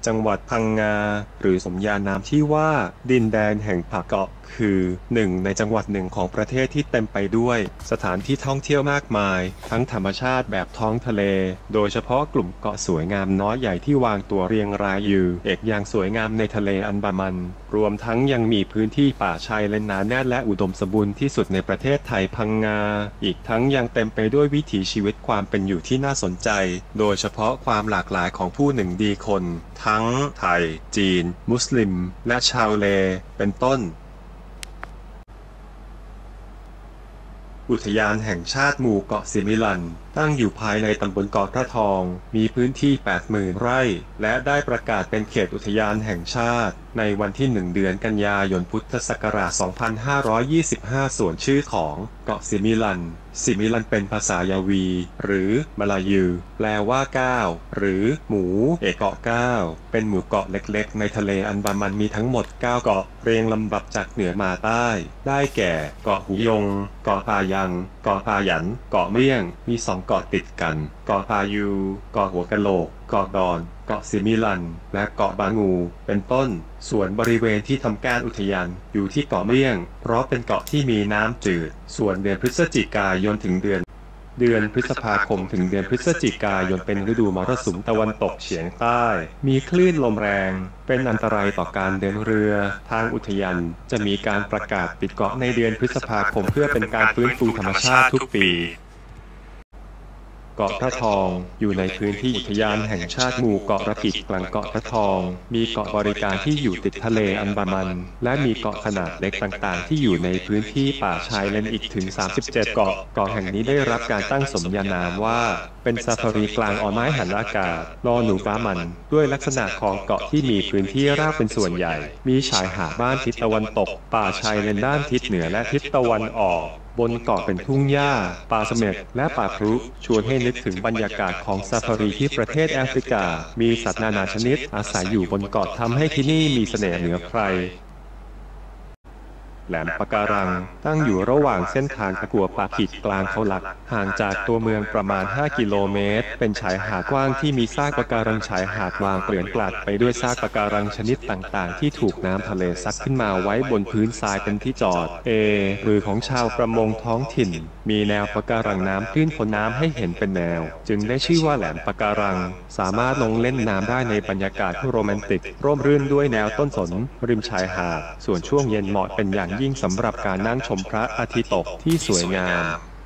จังหวัดพังงาหรือสมญานามที่ว่าดินแดนแห่งผาเกาะคือหนึ่งในจังหวัดหนึ่งของประเทศที่เต็มไปด้วยสถานที่ท่องเที่ยวมากมายทั้งธรรมชาติแบบท้องทะเลโดยเฉพาะกลุ่มเกาะสวยงามน้อยใหญ่ที่วางตัวเรียงรายอยู่เอกอย่างสวยงามในทะเลอันดามันรวมทั้งยังมีพื้นที่ป่าชายเลนหนาแน่นและอุดมสมบูรณ์ที่สุดในประเทศไทยพังงาอีกทั้งยังเต็มไปด้วยวิถีชีวิตความเป็นอยู่ที่น่าสนใจโดยเฉพาะความหลากหลายของผู้หนึ่งดีคนทั้งไทยจีนมุสลิมและชาวเลเป็นต้นอุทยานแห่งชาติหมู่เกาะสิมิลันตั้งอยู่ภายในตำบลเกาะพระทองมีพื้นที่ 80,000 ไร่และได้ประกาศเป็นเขตอุทยานแห่งชาติในวันที่ 1 เดือนกันยายนพุทธศักราช 2525 ส่วนชื่อของเกาะสิมิลันเป็นภาษายาวีหรือมลายูแปลว่า9หรือหมูเอกเกาะ9เป็นหมู่เกาะเล็กๆในทะเลอันดามันมีทั้งหมด9เกาะเรียงลำดับจากเหนือมาใต้ได้แก่เกาะหูยงเกาะพายังเกาะพาหยันเกาะเมี่ยงมี2เกาะติดกันเกาะพายูเกาะหัวกะโหลกเกาะดอนเกาะสิมิลันและเกาะบางูเป็นต้นส่วนบริเวณที่ทำการอุทยานอยู่ที่เกาะเมี่ยงเพราะเป็นเกาะที่มีน้ำจืดส่วนเดือนพฤศจิกายนถึงเดือนพฤษภาคมถึงเดือนพฤศจิกายนเป็นฤดูมรสุมตะวันตกเฉียงใต้มีคลื่นลมแรงเป็นอันตรายต่อการเดินเรือทางอุทยานจะมีการประกาศปิดเกาะในเดือนพฤษภาคมเพื่อเป็นการฟื้นฟูธรรมชาติทุกปีเกาะพระทองอยู่ในพื้นที่อุทยานแห่งชาติหมู่เกาะระกิกลางเกาะพระทองมีเกาะบริการที่อยู่ติดทะเลอันดามันและมีเกาะขนาดเล็กต่างๆที่อยู่ในพื้นที่ป่าชายเลนอีกถึง37เกาะแห่งนี้ได้รับการตั้งสมญานามว่าเป็นซาฟารีกลางอ่อนไม้หันอากาศลอหนูฟ้ามันด้วยลักษณะของเกาะที่มีพื้นที่ราบเป็นส่วนใหญ่มีชายหาดบ้านทิศตะวันตกป่าชายเลนด้านทิศเหนือและทิศตะวันออกบนเกาะเป็นทุ่งหญ้าป่าเสม็ดและป่าพรุชวนให้นึกถึงบรรยากาศของซาฟารีที่ประเทศแอฟริกามีสัตว์นานาชนิดอาศัยอยู่บนเกาะทำให้ที่นี่มีเสน่ห์เหนือใครแหลมปะการังตั้งอยู่ระหว่างเส้นทางตะกัวป่าขีดกลางเขาหลักห่างจากตัวเมืองประมาณ5 กิโลเมตรเป็นชายหาดกว้างที่มีซากปะการังชายหาดวางเกลื่อนกลาดไปด้วยซากปะการังชนิดต่างๆที่ถูกน้ำทะเลซัดขึ้นมาไว้บนพื้นทรายเป็นที่จอดหรือของชาวประมงท้องถิ่นมีแนวปะการังน้ำขึ้นพ้นน้ำให้เห็นเป็นแนวจึงได้ชื่อว่าแหลมปะการังสามารถลงเล่นน้ำได้ในบรรยากาศโรแมนติกร่มรื่นด้วยแนวต้นสนริมชายหาดส่วนช่วงเย็นเหมาะเป็นอย่างยิ่งสำหรับการนั่งชมพระอาทิตย์ตกที่สวยงาม